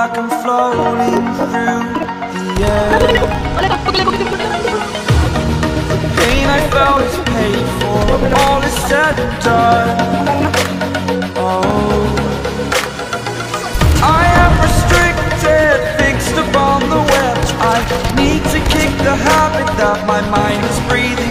like I'm floating through the air. The pain I felt is paid for, all is said and done. Oh, I am restricted, fixed upon the web. I need to kick the habit that my mind is breathing